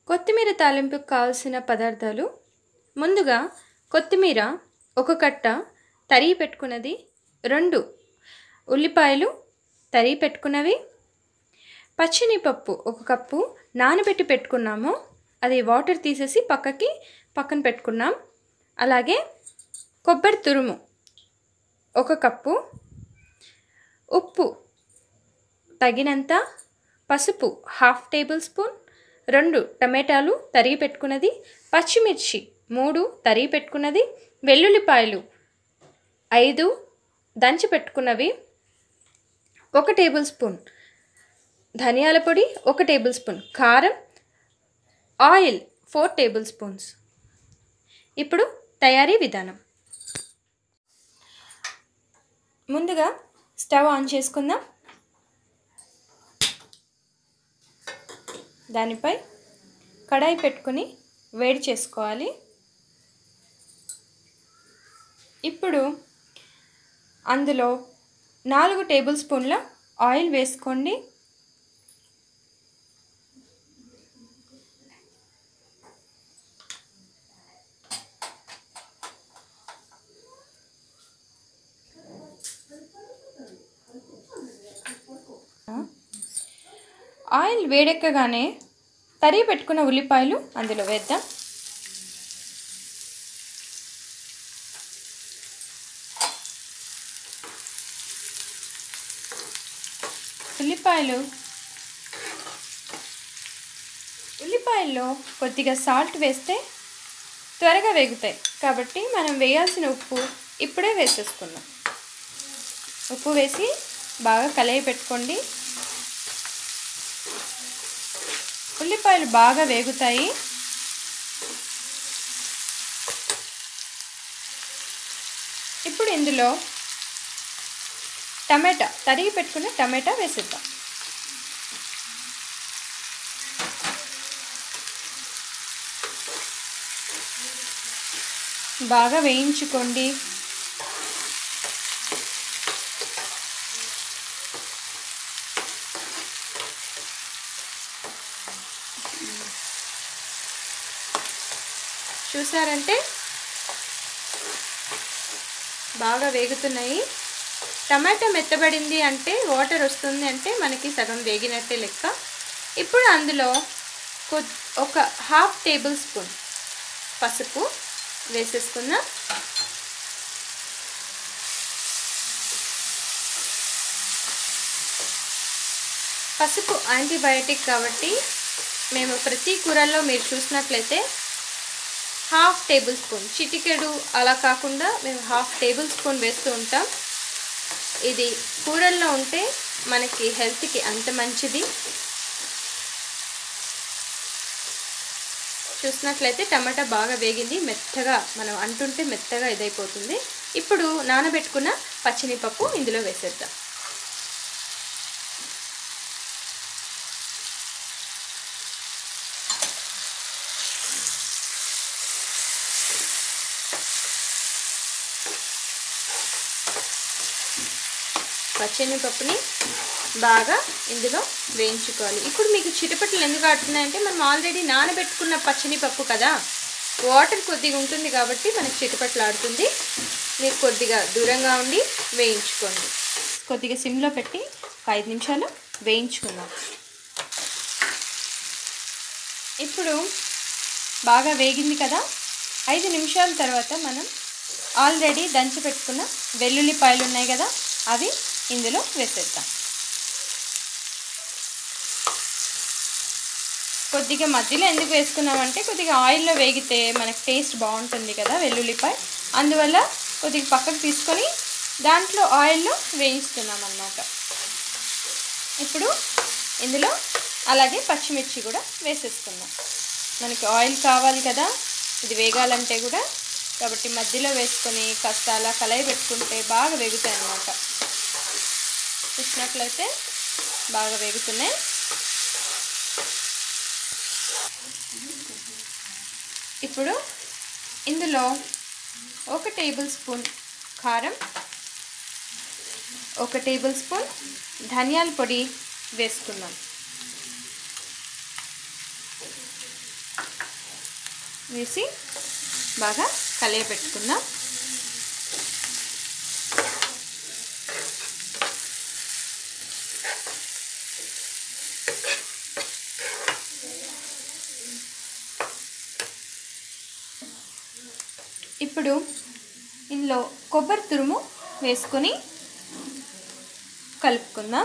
కొత్తిమీర తాలింపుకు కావాల్సిన పదార్థాలు ముందుగా కొత్తిమీర ఒక కట్ట తరిగి పెట్టుకున్నది, 2 ఉల్లిపాయలు తరిగి పెట్టుకున్నవి, పచ్చినిపప్పు 1 కప్పు నానబెట్టి పెట్టుకున్నాము, అది వాటర్ తీసేసి పక్కన పెట్టుకున్నాం. అలాగే కొబ్బరి తురుము 1 కప్పు, ఉప్పు తగినంత, పసుపు 1/2 టేబుల్ స్పూన్, 2 టమాటాలు తరిగి పెట్టుకున్నది, పచ్చిమిర్చి 3 తరిగి పెట్టుకున్నది, వెల్లుల్లిపాయలు 5 దంచి పెట్టుకున్నవి, 1 టేబుల్ స్పూన్ ధనియాల పొడి, 1 టేబుల్ స్పూన్ కారం, ఆయిల్ 4 టేబుల్ స్పూన్స్. ఇప్పుడు తయారీ విధానం. ముందుగా స్టవ్ ఆన్ చేసుకుందాం. దానిపై కడాయి పెట్టుకొని వేడి చేసుకోవాలి. ఇప్పుడు అందులో 4 టేబుల్ స్పూన్ల ఆయిల్ వేసుకోండి. ఆయిల్ వేడెక్కగానే తరిగి పెట్టుకున్న ఉల్లిపాయలు అందులో వేద్దాం. ఉల్లిపాయల్లో కొద్దిగా సాల్ట్ వేస్తే త్వరగా వేగుతాయి కాబట్టి మనం వేయాల్సిన ఉప్పు ఇప్పుడే వేసేసుకుందాం. ఉప్పు వేసి బాగా కలయి పెట్టుకోండి. ఉల్లిపాయలు బాగా వేగుతాయి. ఇప్పుడు ఇందులో తరిగి పెట్టుకున్న టమాటా వేసేద్దాం. బాగా వేయించుకోండి. చూసారంటే బాగా వేగుతున్నాయి. టమాటా మెత్తబడింది అంటే, వాటర్ వస్తుంది అంటే మనకి సగం వేగినట్టే లెక్క. ఇప్పుడు అందులో 1/2 టేబుల్ స్పూన్ పసుపు వేసేసుకుందాం. పసుపు యాంటీబయాటిక్ కాబట్టి మేము ప్రతి కూరల్లో మీరు చూసినట్లయితే 1/2 టేబుల్ స్పూన్, చిటికెడు అలా కాకుండా మేము 1/2 టేబుల్ స్పూన్ వేస్తూ ఉంటాం. ఇది కూరల్లో ఉంటే మనకి హెల్త్కి అంత మంచిది. చూసినట్లయితే టమాటా బాగా వేగింది, మెత్తగా మనం అంటుంటే మెత్తగా ఇదైపోతుంది. ఇప్పుడు నానబెట్టుకున్న పచ్చినిపప్పు ఇందులో వేసేద్దాం. పచ్చినిపప్పుని బాగా ఇందులో వేయించుకోవాలి. ఇప్పుడు మీకు చిటపట్లు ఎందుకు ఆడుతున్నాయంటే మనం ఆల్రెడీ నానబెట్టుకున్న పచ్చినిపప్పు కదా, వాటర్ కొద్దిగా ఉంటుంది కాబట్టి మనకి చిటపట్లు ఆడుతుంది. మీరు కొద్దిగా దూరంగా ఉండి వేయించుకోండి. కొద్దిగా సిమ్లో పెట్టి 5 నిమిషాలు వేయించుకుందాం. ఇప్పుడు బాగా వేగింది కదా, 5 నిమిషాల తర్వాత మనం ఆల్రెడీ దంచి పెట్టుకున్న వెల్లుల్లిపాయలు ఉన్నాయి కదా, అవి ఇందులో వేసేద్దాం. కొద్దిగా మధ్యలో ఎందుకు వేసుకున్నామంటే కొద్దిగా ఆయిల్లో వేగితే మనకు టేస్ట్ బాగుంటుంది కదా వెల్లుల్లిపాయ, అందువల్ల కొద్దిగా పక్కకు తీసుకొని దాంట్లో ఆయిల్లో వేయిస్తున్నాం అన్నమాట. ఇప్పుడు ఇందులో అలాగే పచ్చిమిర్చి కూడా వేసేసుకుందాం. మనకి ఆయిల్ కావాలి కదా ఇది వేగాలంటే కూడా, కాబట్టి మధ్యలో వేసుకొని కాస్త అలా కలయి పెట్టుకుంటే బాగా వేగుతాయి అన్నమాట. చూసినట్లయితే బాగా వేగుతున్నాయి. ఇప్పుడు ఇందులో 1 టేబుల్ స్పూన్ కారం, 1 టేబుల్ స్పూన్ ధనియాల పొడి వేసుకున్నాం. వేసి బాగా కలియపెట్టుకుందాం. ఇప్పుడు ఇందులో కొబ్బరి తురుము వేసుకొని కలుపుకుందాం.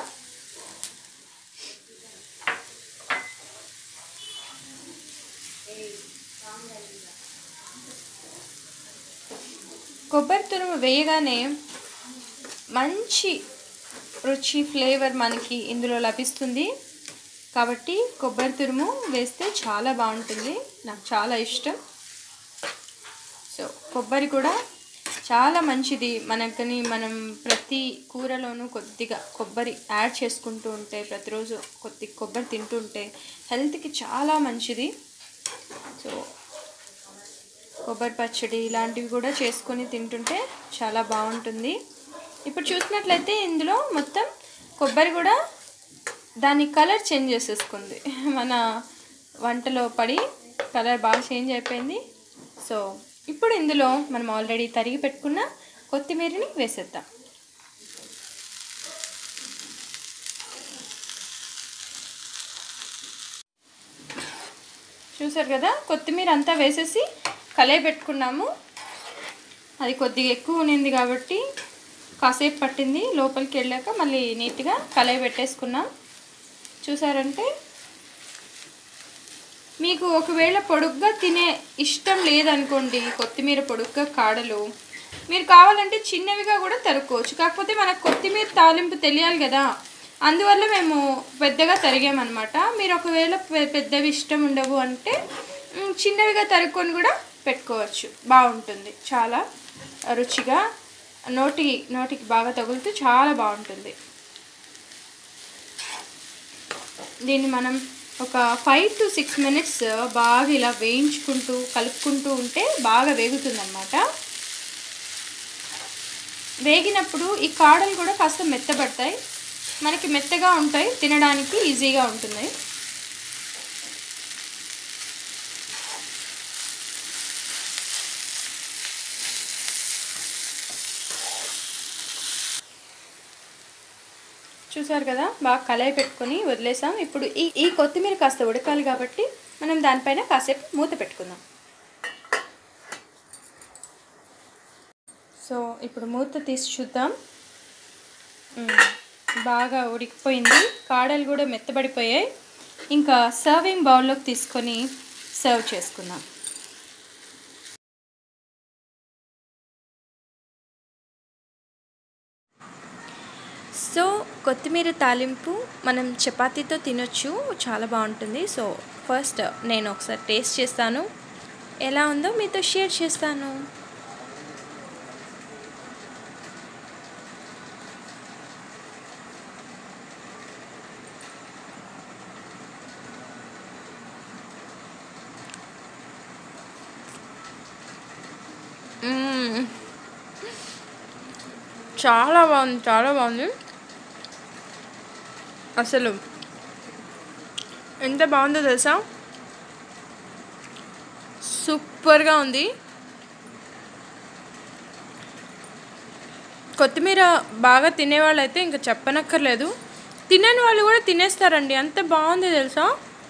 కొబ్బరి తురుము వేయగానే మంచి రుచి ఫ్లేవర్ మనకి ఇందులో లభిస్తుంది. కాబట్టి కొబ్బరి తురుము వేస్తే చాలా బాగుంటుంది. నాకు చాలా ఇష్టం. సో కొబ్బరి కూడా చాలా మంచిది మనకని. మనం ప్రతి కూరలోనూ కొద్దిగా కొబ్బరి యాడ్ చేసుకుంటూ ఉంటే, ప్రతిరోజు కొద్ది కొబ్బరి తింటూ ఉంటే హెల్త్కి చాలా మంచిది. సో కొబ్బరి పచ్చడి ఇలాంటివి కూడా చేసుకొని తింటుంటే చాలా బాగుంటుంది. ఇప్పుడు చూసినట్లయితే ఇందులో మొత్తం కొబ్బరి కూడా దాని కలర్ చేంజ్ చేసేసుకుంది. మన వంటలో పడి కలర్ బాగా చేంజ్ అయిపోయింది. సో ఇప్పుడు ఇందులో మనం ఆల్రెడీ తరిగి పెట్టుకున్న కొత్తిమీరని వేసేద్దాం. చూసారు కదా, కొత్తిమీర అంతా వేసేసి కలయి పెట్టుకున్నాము. అది కొద్దిగా ఎక్కువ ఉన్నింది కాబట్టి కాసేపు పట్టింది. లోపలికి వెళ్ళాక మళ్ళీ నీట్గా కలయి పెట్టేసుకున్నాం. చూసారంటే మీకు ఒకవేళ పొడుగ్గా తినే ఇష్టం లేదనుకోండి, కొత్తిమీర పొడుగ్గా కాడలు, మీరు కావాలంటే చిన్నవిగా కూడా తరుక్కోవచ్చు. కాకపోతే మనకు కొత్తిమీర తాలింపు తెలియాలి కదా, అందువల్ల మేము పెద్దగా తరిగామన్నమాట. మీరు ఒకవేళ పెద్దవి ఇష్టం ఉండవు అంటే చిన్నవిగా తరుక్కొని కూడా పెట్టుకోవచ్చు. బాగుంటుంది, చాలా రుచిగా నోటికి బాగా తగులుతూ చాలా బాగుంటుంది. దీన్ని మనం ఒక 5 to 6 minutes బాగా ఇలా వేయించుకుంటూ కలుపుకుంటూ ఉంటే బాగా వేగుతుందన్నమాట. వేగినప్పుడు ఈ కాడలు కూడా కాస్త మెత్తబడతాయి, మనకి మెత్తగా ఉంటాయి, తినడానికి ఈజీగా ఉంటుంది. చూసారు కదా, బాగా కలయి పెట్టుకొని వదిలేసాం. ఇప్పుడు ఈ కొత్తిమీర కాస్త ఉడకాలి కాబట్టి మనం దానిపైన కాసేపు మూత పెట్టుకుందాం. సో ఇప్పుడు మూత తీసి చూద్దాం. బాగా ఉడికిపోయింది, కాడలు కూడా మెత్తబడిపోయాయి. ఇంకా సర్వింగ్ బౌల్లోకి తీసుకొని సర్వ్ చేసుకుందాం. సో కొత్తిమీర తాలింపు మనం చపాతీతో తినొచ్చు, చాలా బాగుంటుంది. సో ఫస్ట్ నేను ఒకసారి టేస్ట్ చేస్తాను, ఎలా ఉందో మీతో షేర్ చేస్తాను. చాలా బాగుంది, చాలా బాగుంది. అసలు ఎంత బాగుందో తెలుసా, సూపర్గా ఉంది. కొత్తిమీర బాగా తినేవాళ్ళు అయితే ఇంకా చెప్పనక్కర్లేదు, తినని వాళ్ళు కూడా తినేస్తారండి, అంత బాగుంది తెలుసా.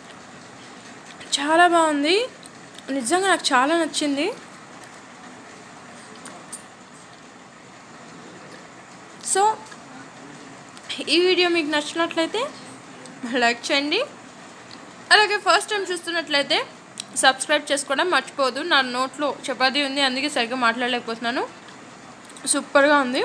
చాలా బాగుంది, నిజంగా నాకు చాలా నచ్చింది. సో ఈ వీడియో మీకు నచ్చినట్లయితే లైక్ చేయండి, అలాగే ఫస్ట్ టైం చూస్తున్నట్లయితే సబ్స్క్రైబ్ చేసుకోవడం మర్చిపోదు. నా నోట్లో చపాతీ ఉంది, అందుకే సరిగ్గా మాట్లాడలేకపోతున్నాను. సూపర్గా ఉంది,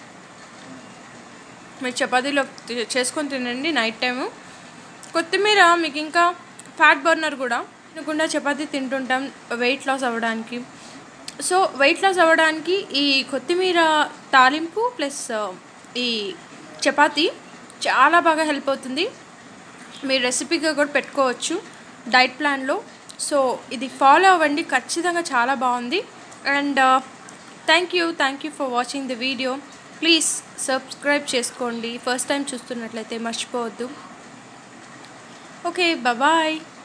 మీరు చపాతీలో చేసుకొని తినండి నైట్ టైము. కొత్తిమీర మీకు ఇంకా ఫ్యాట్ బర్నర్ కూడా, తినకుండా చపాతీ తింటుంటాం వెయిట్ లాస్ అవ్వడానికి. సో వెయిట్ లాస్ అవ్వడానికి ఈ కొత్తిమీర తాలింపు ప్లస్ ఈ చపాతీ చాలా బాగా హెల్ప్ అవుతుంది. మీరు రెసిపీగా కూడా పెట్టుకోవచ్చు డైట్ ప్లాన్లో. సో ఇది ఫాలో అవ్వండి, ఖచ్చితంగా చాలా బాగుంది. And thank you for watching the video. Please subscribe చేసుకోండి, ఫస్ట్ టైం చూస్తున్నట్లయితే మర్చిపోవద్దు. Okay, bye.